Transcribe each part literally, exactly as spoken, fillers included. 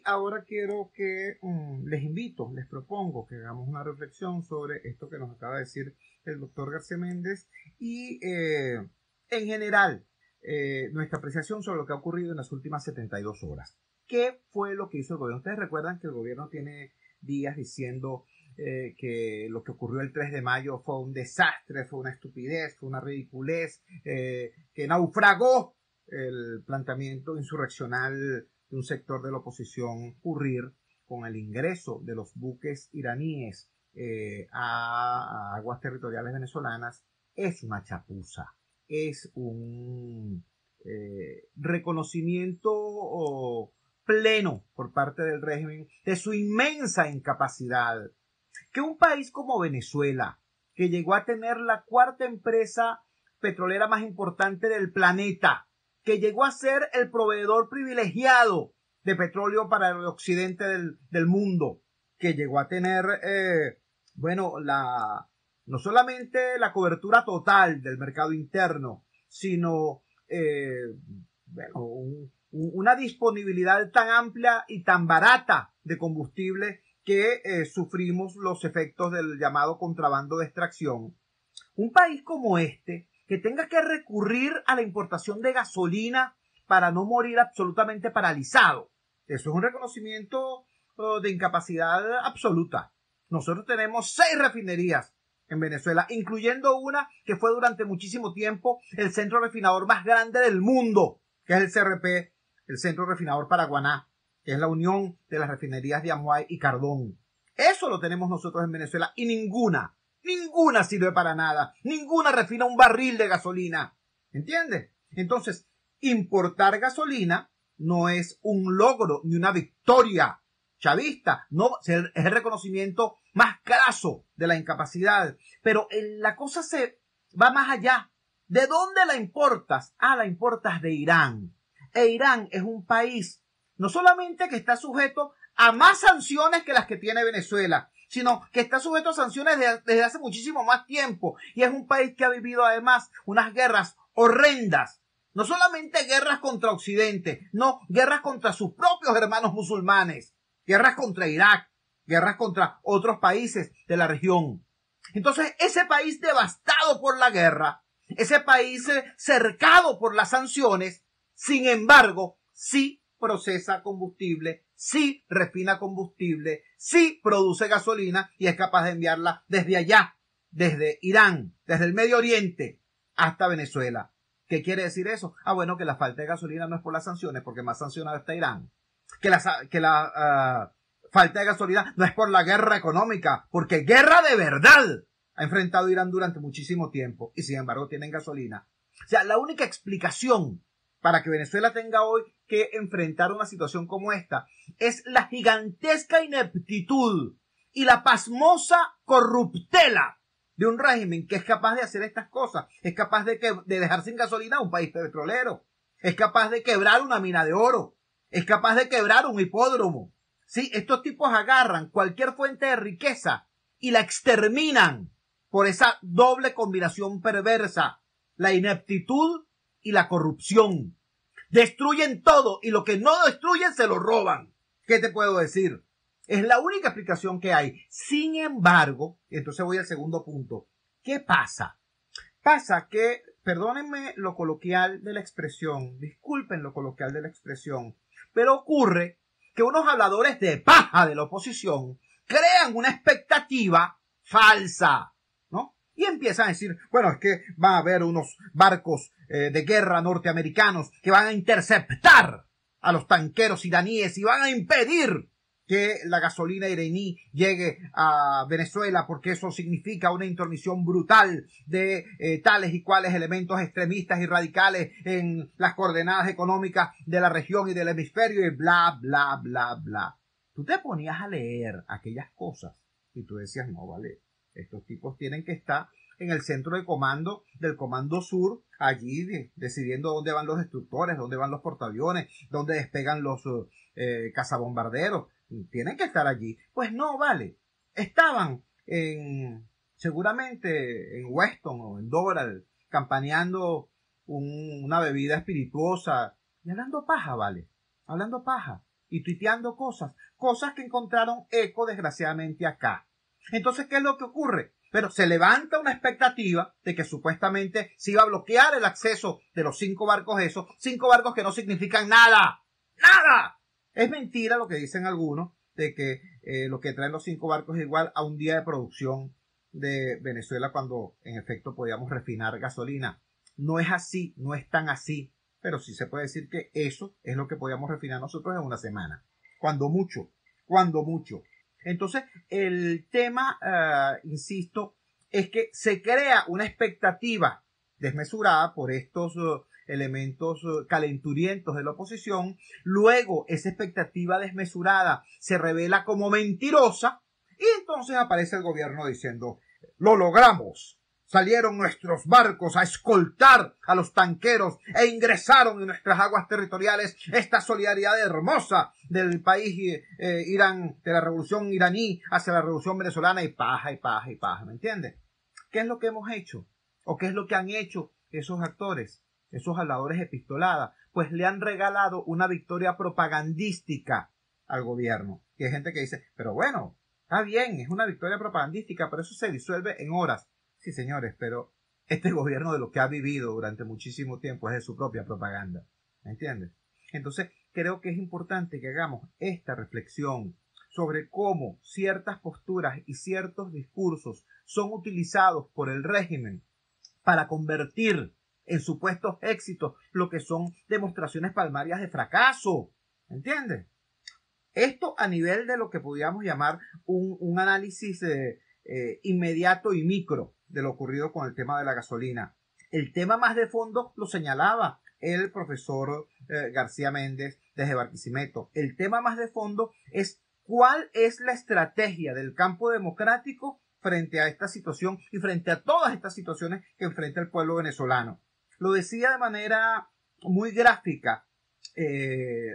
ahora quiero que um, les invito, les propongo que hagamos una reflexión sobre esto que nos acaba de decir el doctor García Méndez y eh, en general eh, nuestra apreciación sobre lo que ha ocurrido en las últimas setenta y dos horas. ¿Qué fue lo que hizo el gobierno? Ustedes recuerdan que el gobierno tiene días diciendo eh, que lo que ocurrió el tres de mayo fue un desastre, fue una estupidez, fue una ridiculez, eh, que naufragó el planteamiento insurreccional de un sector de la oposición ocurrir con el ingreso de los buques iraníes eh, a, a aguas territoriales venezolanas. Es una chapuza, es un eh, reconocimiento oh, pleno por parte del régimen de su inmensa incapacidad. Que un país como Venezuela, que llegó a tener la cuarta empresa petrolera más importante del planeta, que llegó a ser el proveedor privilegiado de petróleo para el occidente del, del mundo, que llegó a tener, eh, bueno, la, no solamente la cobertura total del mercado interno, sino eh, bueno, un, un, una disponibilidad tan amplia y tan barata de combustible que eh, sufrimos los efectos del llamado contrabando de extracción. Un país como este, que tenga que recurrir a la importación de gasolina para no morir absolutamente paralizado. Eso es un reconocimiento uh, de incapacidad absoluta. Nosotros tenemos seis refinerías en Venezuela, incluyendo una que fue durante muchísimo tiempo el centro refinador más grande del mundo, que es el C R P, el Centro Refinador Paraguaná, que es la unión de las refinerías de Amuay y Cardón. Eso lo tenemos nosotros en Venezuela y ninguna Ninguna sirve para nada. Ninguna refina un barril de gasolina. ¿Entiendes? Entonces, importar gasolina no es un logro ni una victoria chavista. No, es el reconocimiento más craso de la incapacidad. Pero la cosa se va más allá. ¿De dónde la importas? Ah, la importas de Irán. E Irán es un país no solamente que está sujeto a más sanciones que las que tiene Venezuela, sino que está sujeto a sanciones de, desde hace muchísimo más tiempo. Y es un país que ha vivido además unas guerras horrendas. No solamente guerras contra Occidente, no, guerras contra sus propios hermanos musulmanes. Guerras contra Irak, guerras contra otros países de la región. Entonces, ese país devastado por la guerra, ese país cercado por las sanciones, sin embargo, sí procesa combustible, sí refina combustible, sí produce gasolina y es capaz de enviarla desde allá, desde Irán, desde el Medio Oriente hasta Venezuela. ¿Qué quiere decir eso? Ah, bueno, que la falta de gasolina no es por las sanciones, porque más sancionado está Irán. Que la, que la uh, falta de gasolina no es por la guerra económica, porque guerra de verdad ha enfrentado Irán durante muchísimo tiempo y sin embargo tienen gasolina. O sea, la única explicación para que Venezuela tenga hoy que enfrentar una situación como esta es la gigantesca ineptitud y la pasmosa corruptela de un régimen que es capaz de hacer estas cosas, es capaz de, que, de dejar sin gasolina a un país petrolero, es capaz de quebrar una mina de oro, es capaz de quebrar un hipódromo. Sí, estos tipos agarran cualquier fuente de riqueza y la exterminan por esa doble combinación perversa, la ineptitud y la corrupción. Destruyen todo y lo que no destruyen se lo roban. ¿Qué te puedo decir? Es la única explicación que hay. Sin embargo, entonces voy al segundo punto. ¿Qué pasa? Pasa que, perdónenme lo coloquial de la expresión, disculpen lo coloquial de la expresión, pero ocurre que unos habladores de paja de la oposición crean una expectativa falsa, ¿no? Y empiezan a decir, bueno, es que va a haber unos barcos eh, de guerra norteamericanos que van a interceptar a los tanqueros iraníes y van a impedir que la gasolina iraní llegue a Venezuela porque eso significa una intromisión brutal de eh, tales y cuales elementos extremistas y radicales en las coordenadas económicas de la región y del hemisferio y bla, bla, bla, bla. Tú te ponías a leer aquellas cosas y tú decías, no, vale, estos tipos tienen que estar en el centro de comando del Comando Sur, allí de, decidiendo dónde van los destructores, dónde van los portaaviones, dónde despegan los eh, cazabombarderos. Tienen que estar allí. Pues no, vale. Estaban en, seguramente en Weston o en Doral, campaneando un, una bebida espirituosa y hablando paja, vale. Hablando paja. y tuiteando cosas, cosas que encontraron eco desgraciadamente acá. Entonces, ¿qué es lo que ocurre? Pero se levanta una expectativa de que supuestamente se iba a bloquear el acceso de los cinco barcos esos, cinco barcos que no significan nada, nada. Es mentira lo que dicen algunos de que eh, lo que traen los cinco barcos es igual a un día de producción de Venezuela cuando en efecto podíamos refinar gasolina. No es así, no es tan así, pero sí se puede decir que eso es lo que podíamos refinar nosotros en una semana. Cuando mucho, cuando mucho. Entonces, el tema, uh, insisto, es que se crea una expectativa desmesurada por estos uh, elementos uh, calenturientos de la oposición. Luego, esa expectativa desmesurada se revela como mentirosa y entonces aparece el gobierno diciendo, lo logramos. Salieron nuestros barcos a escoltar a los tanqueros e ingresaron en nuestras aguas territoriales esta solidaridad hermosa del país eh, Irán, de la revolución iraní hacia la revolución venezolana y paja y paja y paja, ¿me entiendes? ¿Qué es lo que hemos hecho? ¿O qué es lo que han hecho esos actores, esos habladores epistoladas? Pues le han regalado una victoria propagandística al gobierno. Y hay gente que dice, pero bueno, está bien, es una victoria propagandística, pero eso se disuelve en horas. Sí, señores, pero este gobierno de lo que ha vivido durante muchísimo tiempo es de su propia propaganda. ¿Me entiendes? Entonces, creo que es importante que hagamos esta reflexión sobre cómo ciertas posturas y ciertos discursos son utilizados por el régimen para convertir en supuestos éxitos lo que son demostraciones palmarias de fracaso. ¿Me entiendes? Esto a nivel de lo que podríamos llamar un, un análisis eh, eh, inmediato y micro de lo ocurrido con el tema de la gasolina. El tema más de fondo lo señalaba el profesor eh, García Méndez desde Barquisimeto. El tema más de fondo es cuál es la estrategia del campo democrático frente a esta situación y frente a todas estas situaciones que enfrenta el pueblo venezolano. Lo decía de manera muy gráfica eh,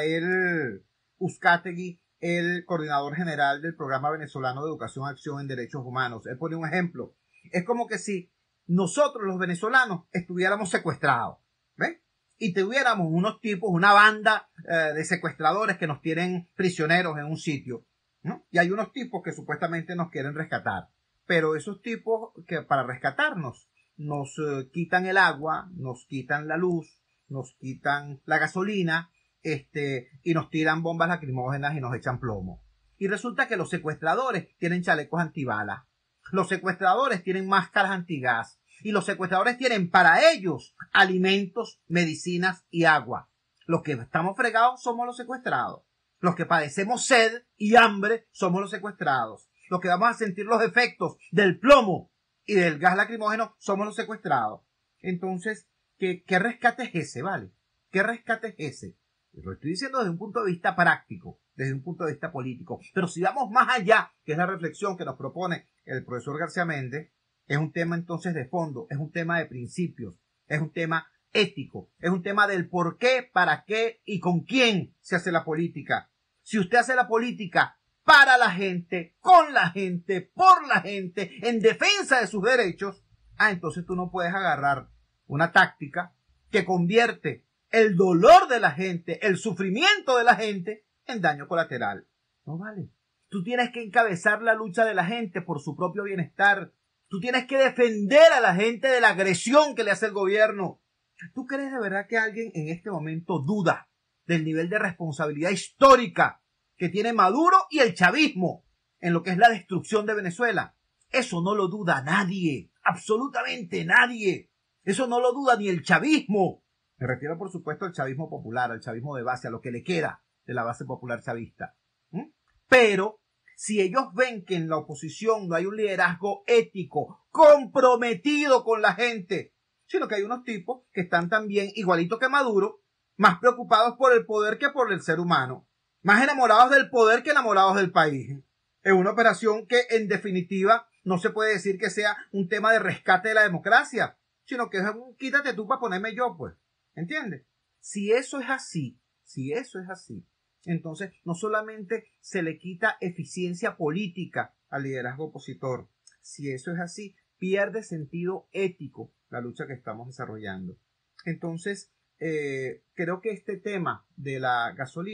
Rafael Uzcategui, el coordinador general del Programa Venezolano de Educación y Acción en Derechos Humanos. Él pone un ejemplo. Es como que si nosotros los venezolanos estuviéramos secuestrados, ¿ven? Y tuviéramos unos tipos, una banda eh, de secuestradores que nos tienen prisioneros en un sitio, ¿no? Y hay unos tipos que supuestamente nos quieren rescatar. Pero esos tipos que para rescatarnos nos eh, quitan el agua, nos quitan la luz, nos quitan la gasolina, este, y nos tiran bombas lacrimógenas y nos echan plomo. Y resulta que los secuestradores tienen chalecos antibalas. Los secuestradores tienen máscaras antigas y los secuestradores tienen para ellos alimentos, medicinas y agua. Los que estamos fregados somos los secuestrados. Los que padecemos sed y hambre somos los secuestrados. Los que vamos a sentir los efectos del plomo y del gas lacrimógeno somos los secuestrados. Entonces, ¿qué, qué rescate es ese, vale? ¿Qué rescate es ese? Lo estoy diciendo desde un punto de vista práctico, desde un punto de vista político. Pero si vamos más allá, que es la reflexión que nos propone el profesor García Méndez, es un tema entonces de fondo, es un tema de principios, es un tema ético, es un tema del por qué, para qué y con quién se hace la política. Si usted hace la política para la gente, con la gente, por la gente, en defensa de sus derechos, ah, entonces tú no puedes agarrar una táctica que convierte el dolor de la gente, el sufrimiento de la gente en daño colateral. No vale. Tú tienes que encabezar la lucha de la gente por su propio bienestar. Tú tienes que defender a la gente de la agresión que le hace el gobierno. ¿Tú crees de verdad que alguien en este momento duda del nivel de responsabilidad histórica que tiene Maduro y el chavismo en lo que es la destrucción de Venezuela? Eso no lo duda nadie, absolutamente nadie. Eso no lo duda ni el chavismo. Me refiero, por supuesto, al chavismo popular, al chavismo de base, a lo que le queda de la base popular chavista. ¿Mm? Pero si ellos ven que en la oposición no hay un liderazgo ético comprometido con la gente, sino que hay unos tipos que están también, igualito que Maduro, más preocupados por el poder que por el ser humano, más enamorados del poder que enamorados del país. Es una operación que, en definitiva, no se puede decir que sea un tema de rescate de la democracia, sino que es un quítate tú para ponerme yo, pues. ¿Entiendes? Si eso es así, si eso es así, entonces no solamente se le quita eficiencia política al liderazgo opositor, si eso es así, pierde sentido ético la lucha que estamos desarrollando. Entonces, eh, creo que este tema de la gasolina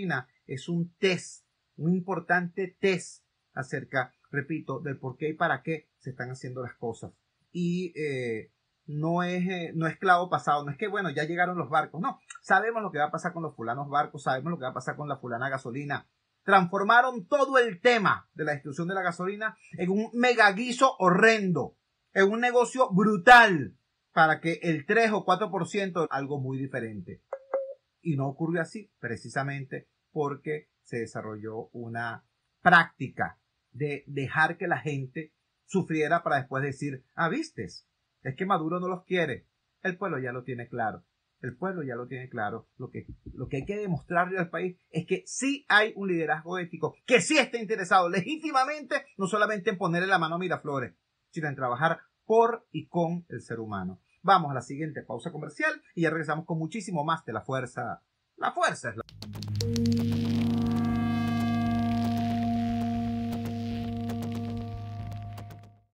es un test, un importante test acerca, repito, del por qué y para qué se están haciendo las cosas. Y eh, no es, eh, no es clavo pasado, no es que, bueno, ya llegaron los barcos, no, sabemos lo que va a pasar con los fulanos barcos, sabemos lo que va a pasar con la fulana gasolina. Transformaron todo el tema de la distribución de la gasolina en un megaguiso horrendo, en un negocio brutal, para que el tres o cuatro por ciento, algo muy diferente. Y no ocurrió así, precisamente porque se desarrolló una práctica de dejar que la gente sufriera para después decir, ah, vistes, es que Maduro no los quiere. El pueblo ya lo tiene claro. El pueblo ya lo tiene claro. Lo que, lo que hay que demostrarle al país es que sí hay un liderazgo ético, que sí está interesado legítimamente, no solamente en ponerle la mano a Miraflores, sino en trabajar por y con el ser humano. Vamos a la siguiente pausa comercial y ya regresamos con muchísimo más de La Fuerza. La Fuerza es la...